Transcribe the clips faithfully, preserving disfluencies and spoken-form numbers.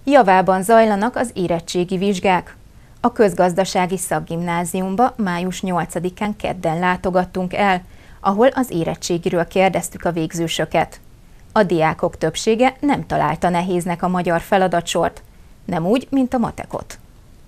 Javában zajlanak az érettségi vizsgák. A Közgazdasági Szakgimnáziumba május nyolcadikán kedden látogattunk el, ahol az érettségiről kérdeztük a végzősöket. A diákok többsége nem találta nehéznek a magyar feladatsort, nem úgy, mint a matekot.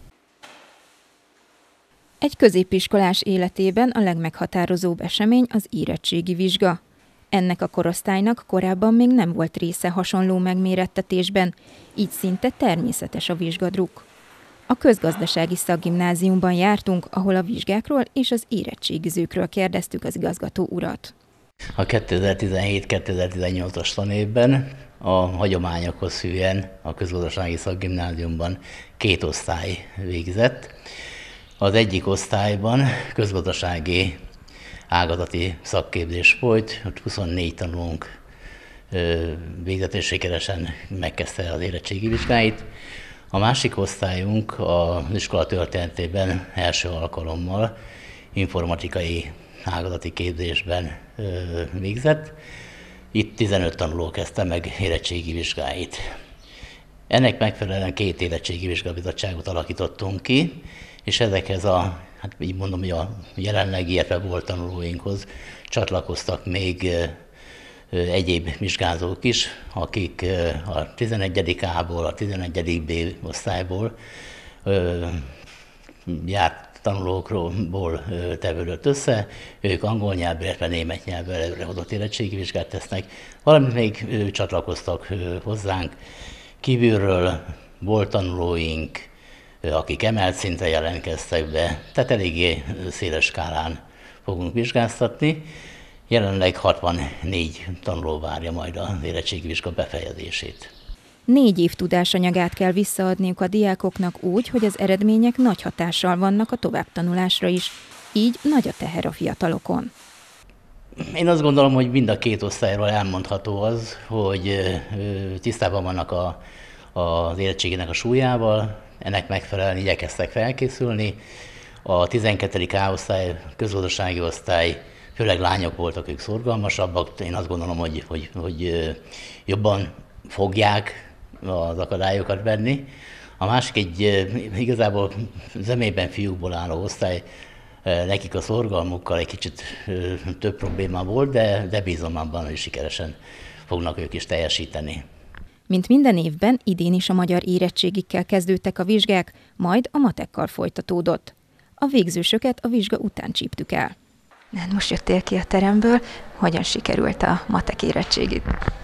Egy középiskolás életében a legmeghatározóbb esemény az érettségi vizsga. Ennek a korosztálynak korábban még nem volt része hasonló megmérettetésben, így szinte természetes a vizsgadruk. A Közgazdasági Szakgimnáziumban jártunk, ahol a vizsgákról és az érettségizőkről kérdeztük az igazgató urat. A kétezer-tizenhét kétezer-tizennyolcas tanévben a hagyományokhoz hűen a Közgazdasági Szakgimnáziumban két osztály végzett. Az egyik osztályban közgazdasági ágazati szakképzés folyt, ott huszonnégy tanulónk végzett és sikeresen megkezdte az érettségi vizsgáit. A másik osztályunk az iskola történetében első alkalommal informatikai ágazati képzésben végzett. Itt tizenöt tanuló kezdte meg érettségi vizsgáit. Ennek megfelelően két érettségi vizsgabizottságot alakítottunk ki, és ezekhez a, hát így mondom, hogy a jelenlegi, illetve volt tanulóinkhoz csatlakoztak még egyéb vizsgázók is, akik a tizenegyedik A-ból, a tizenegyedik B osztályból járt tanulókról tevődött össze, ők angol nyelvből, illetve német nyelvből előrehozott érettségi vizsgát tesznek, valamint még csatlakoztak hozzánk kívülről, volt tanulóink, akik emelt szinten jelentkeztek be, tehát eléggé széles skálán fogunk vizsgáztatni. Jelenleg hatvannégy tanuló várja majd az érettségi vizsga befejezését. Négy év tudásanyagát kell visszaadniuk a diákoknak úgy, hogy az eredmények nagy hatással vannak a továbbtanulásra is, így nagy a teher a fiatalokon. Én azt gondolom, hogy mind a két osztályról elmondható az, hogy tisztában vannak a, az érettségének a súlyával, ennek megfelelően igyekeztek felkészülni. A tizenkettedik A osztály, közgazdasági osztály, főleg lányok voltak, ők szorgalmasabbak. Én azt gondolom, hogy, hogy, hogy jobban fogják az akadályokat venni. A másik egy igazából zömében fiúkból álló osztály, nekik a szorgalmukkal egy kicsit több probléma volt, de, de bízom abban, hogy sikeresen fognak ők is teljesíteni. Mint minden évben, idén is a magyar érettségikkel kezdődtek a vizsgák, majd a matekkal folytatódott. A végzősöket a vizsga után csíptük el. Most jöttél ki a teremből, hogyan sikerült a matek érettségid?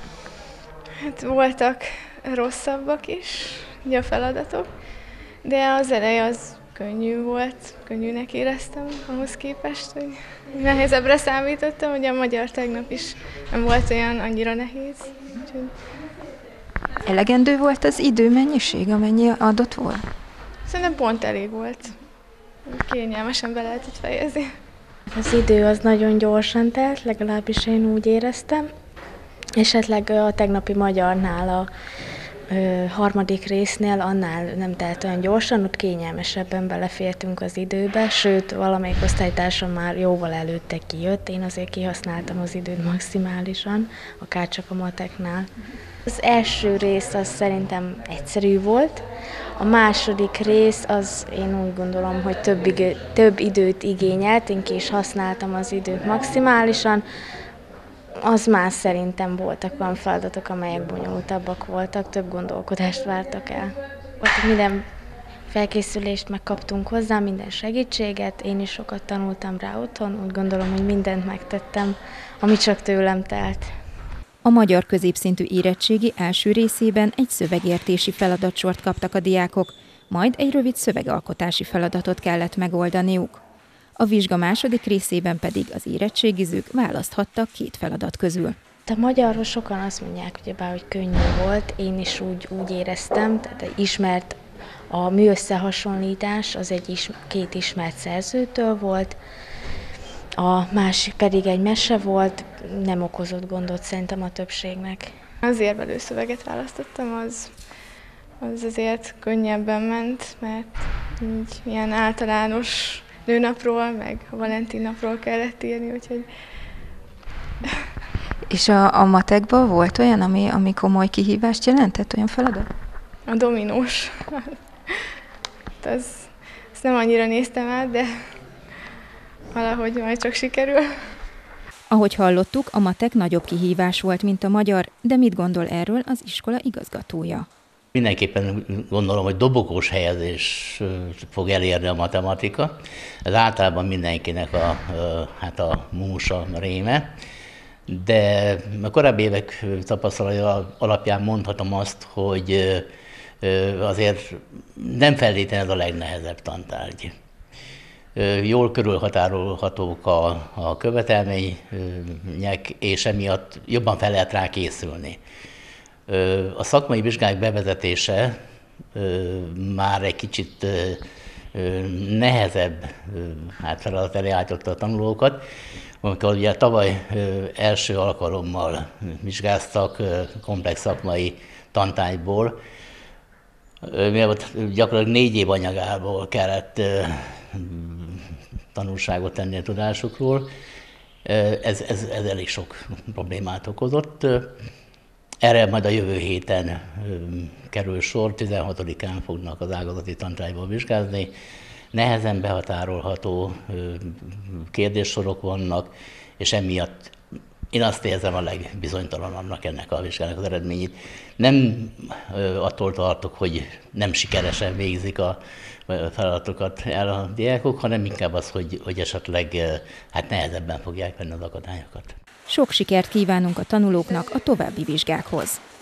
Hát voltak rosszabbak is, ugye a feladatok, de az eleje az könnyű volt, könnyűnek éreztem ahhoz képest, hogy nehezebbre számítottam, ugye a magyar tegnap is nem volt olyan annyira nehéz. Úgyhogy... Elegendő volt az időmennyiség, amennyi adott volt? Szerintem pont elég volt. Kényelmesen be lehetett fejezni. Az idő az nagyon gyorsan telt, legalábbis én úgy éreztem. Esetleg a tegnapi magyarnál, a ö, harmadik résznél annál nem telt olyan gyorsan, ott kényelmesebben belefértünk az időbe, sőt, valamelyik osztálytársam már jóval előtte kijött, én azért kihasználtam az időt maximálisan, akár csak a mateknál. Az első rész az szerintem egyszerű volt, a második rész az én úgy gondolom, hogy több, igő, több időt igényelt, én ki is használtam az időt maximálisan, az már szerintem voltak olyan feladatok, amelyek bonyolultabbak voltak, több gondolkodást vártak el. Ott minden felkészülést megkaptunk hozzá, minden segítséget, én is sokat tanultam rá otthon, úgy gondolom, hogy mindent megtettem, ami csak tőlem telt. A magyar középszintű érettségi első részében egy szövegértési feladatsort kaptak a diákok, majd egy rövid szövegalkotási feladatot kellett megoldaniuk. A vizsga második részében pedig az érettségizők választhattak két feladat közül. A magyarról sokan azt mondják, ugyebár, hogy könnyű volt, én is úgy, úgy éreztem, tehát ismert a műösszehasonlítás, az egy is, két ismert szerzőtől volt, a másik pedig egy mese volt, nem okozott gondot szerintem a többségnek. Az érvelő szöveget választottam, az, az azért könnyebben ment, mert így ilyen általános nőnapról, meg a Valentin napról kellett írni, úgyhogy... És a, a matekban volt olyan, ami, ami komoly kihívást jelentett, olyan feladat? A dominós. Az, azt nem annyira néztem át, de valahogy majd csak sikerül. Ahogy hallottuk, a matek nagyobb kihívás volt, mint a magyar, de mit gondol erről az iskola igazgatója? Mindenképpen gondolom, hogy dobogós helyezés fog elérni a matematika. Ez általában mindenkinek a, hát a músa réme, de a korábbi évek tapasztalata alapján mondhatom azt, hogy azért nem feltétlenül ez a legnehezebb tantárgy. Jól körülhatárolhatók a, a követelmények, és emiatt jobban fel lehet rá készülni. A szakmai vizsgák bevezetése már egy kicsit nehezebb hát feladat elé állította a tanulókat, amikor ugye tavaly első alkalommal vizsgáztak komplex szakmai tantárgyból, miatt gyakorlatilag négy év anyagából kellett tanulságot tenni a tudásukról. Ez, ez, ez elég sok problémát okozott. Erre majd a jövő héten kerül sor, tizenhatodikán fognak az ágazati tantárgyból vizsgázni. Nehezen behatárolható kérdéssorok vannak, és emiatt én azt érzem a legbizonytalanabbnak ennek a vizsgának az eredményét. Nem attól tartok, hogy nem sikeresen végzik a feladatokat el a diákok, hanem inkább az, hogy, hogy esetleg hát nehezebben fogják venni az akadályokat. Sok sikert kívánunk a tanulóknak a további vizsgákhoz.